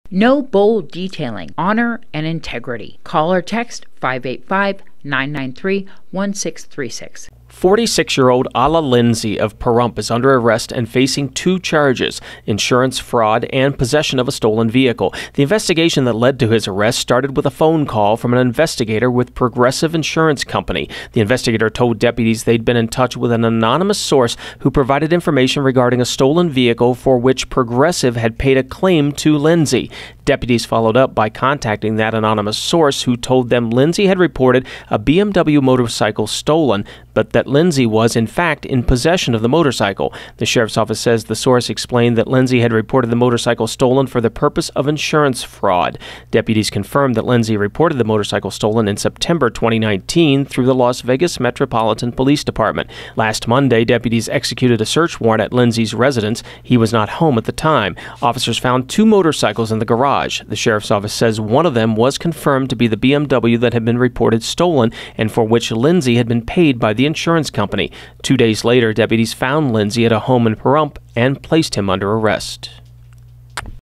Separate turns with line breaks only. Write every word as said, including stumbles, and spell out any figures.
No bold detailing, honor and integrity. Call or text five eight five, nine nine three, one six three six.
forty-six-year-old Ala Lindsey of Pahrump is under arrest and facing two charges: insurance fraud and possession of a stolen vehicle. The investigation that led to his arrest started with a phone call from an investigator with Progressive Insurance Company. The investigator told deputies they'd been in touch with an anonymous source who provided information regarding a stolen vehicle for which Progressive had paid a claim to Lindsey. Deputies followed up by contacting that anonymous source, who told them Lindsey had reported a B M W motorcycle stolen, but that Lindsey was, in fact, in possession of the motorcycle. The sheriff's office says the source explained that Lindsey had reported the motorcycle stolen for the purpose of insurance fraud. Deputies confirmed that Lindsey reported the motorcycle stolen in September twenty nineteen through the Las Vegas Metropolitan Police Department. Last Monday, deputies executed a search warrant at Lindsey's residence. He was not home at the time. Officers found two motorcycles in the garage. The sheriff's office says one of them was confirmed to be the B M W that had been reported stolen and for which Lindsey had been paid by the insurance company. Two days later, deputies found Lindsey at a home in Pahrump and placed him under arrest.